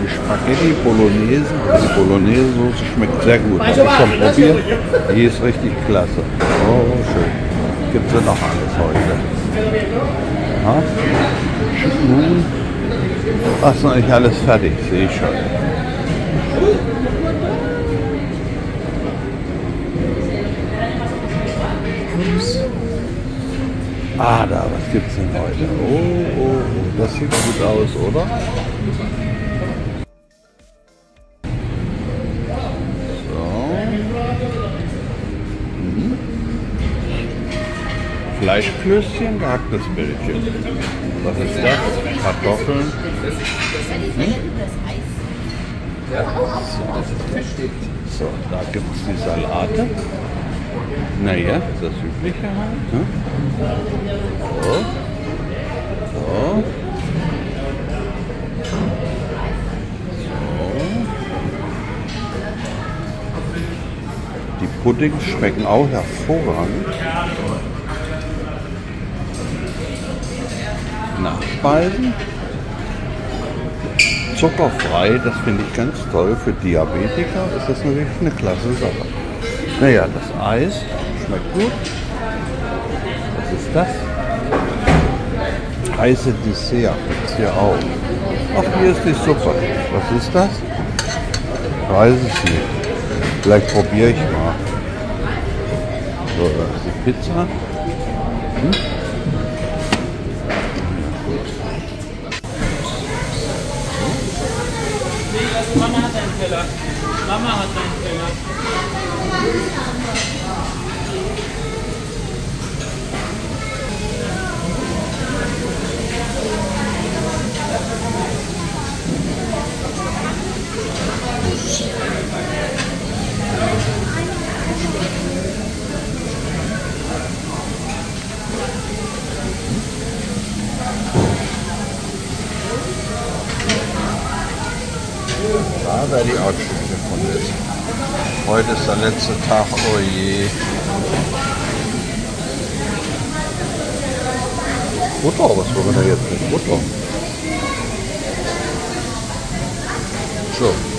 Die Spaghetti Bolognese, also die Bolognese-Soße schmeckt sehr gut. Habe ich schon probiert. Die ist richtig klasse. Oh, schön. Gibt es ja noch alles heute. Ja. Nun, was ist eigentlich alles fertig? Sehe ich schon. Ah, da, was gibt's denn heute? Oh, oh, oh, das sieht gut aus, oder? Fleischklößchen, gehacktes Bällchen. Was ist das? Kartoffeln. So, da gibt es die Salate. Naja, das Übliche halt. Ne? So. So. Die Puddings schmecken auch hervorragend. Nachspeisen. Zuckerfrei, das finde ich ganz toll. Für Diabetiker ist das natürlich eine klasse Sache. Naja, das Eis schmeckt gut. Was ist das? Heiße Dessert gibt es hier auch. Ach, hier ist die Suppe. Was ist das? Ich weiß es nicht. Vielleicht probiere ich mal. So, das ist die Pizza. Mama hat einen Teller. Mama hat einen Teller. Da werde ich auch Stücke von essen. Heute ist der letzte Tag, oh je. Butter, was wollen wir da jetzt mit Butter? So.